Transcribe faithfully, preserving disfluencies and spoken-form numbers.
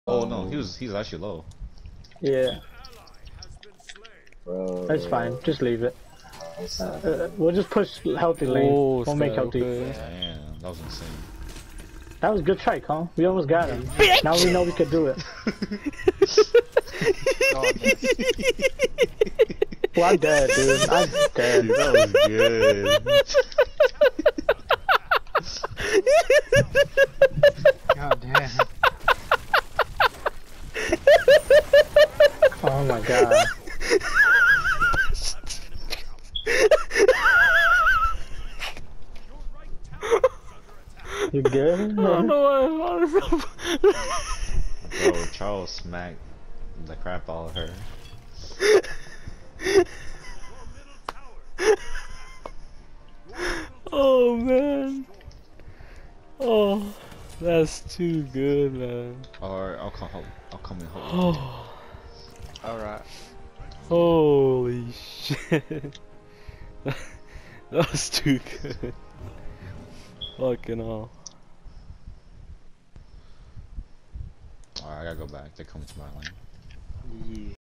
Oh no, he was he's actually low. Yeah. Bro. That's fine. Just leave it. Uh, uh, we'll just push healthy lane. Oh, we'll make healthy. okay. Damn, that was insane. That was a good try, huh? We almost got him. Now we know we could do it. Well, I'm dead, dude. I'm dead. Dude, that was good. God damn. Oh my god. You good? I don't know what Bro, Charles smacked the crap out of her. Oh man. Oh, that's too good, man. Or I'll come help. I'll come and help. Oh, Alright. holy shit. That was too good. Fucking hell. Alright, I gotta go back. They're coming to my lane. Yeah.